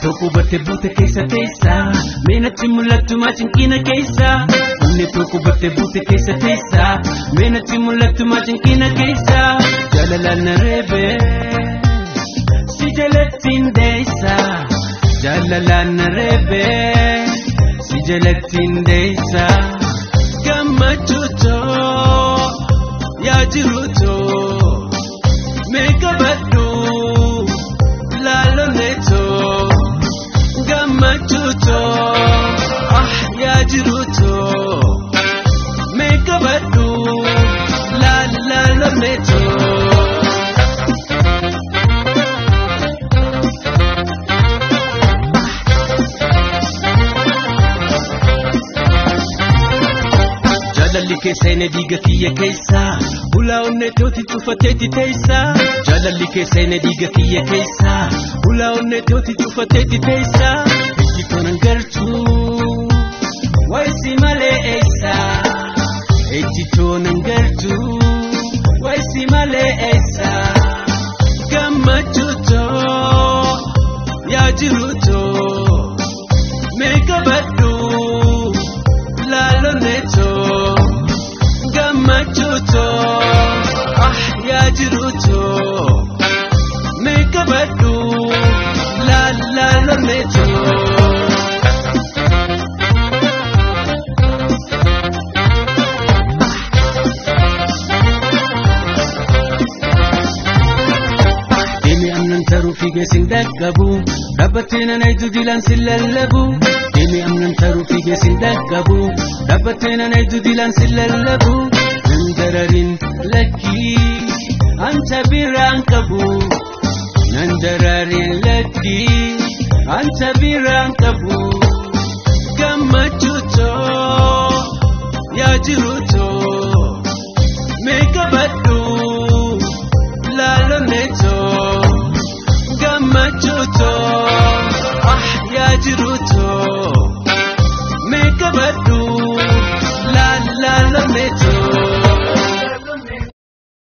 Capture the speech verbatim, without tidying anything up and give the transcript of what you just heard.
tokko battee buute keessa teessa meenatti mul'attu maacinkina keessa Unni tokko battee buute keessa teessa meenatti mul'attu maacinkina keessa Jalalaan na reebe si jalattiin deessa Jalalaan na reebe si jalattiin deessa Gammachuuto yaa jiruuto meeqa baddu laaloneeto Gammachuuto ah yaa jiruuto meeqa baddu laaloneeto Jalalli keessa ine diiga kiyya keessa Ulaa onnee tooti cufateeti teessa Jalalli keessa ine diiga kiyya keessa Ulaa onnee tooti cufateeti teessa Ejji tonan gartu Waisi malee eessa Ejji tonan gartu Waisi malee eessa Gammachuuto yaa jiruuto meeqa baddu laaloneeto Gammachuuto ah yaa jiruuto meeqa baddu laaloneeto Deemi amnan taruu fiigee sin dhaqqabu Dhaabbattee nanaydu dilaan sin lallabu Deemi amnan taruu fiigee sin dhaqqabu Dhaabbattee nanaydu dilaan sin lallabu Nandararin lakki anta biraan qabu Nandararin lakki anta biraan qabu Gammachuuto yaa jiruuto meeqa baddu laaloneeto Gammachuuto ah yaa jiruuto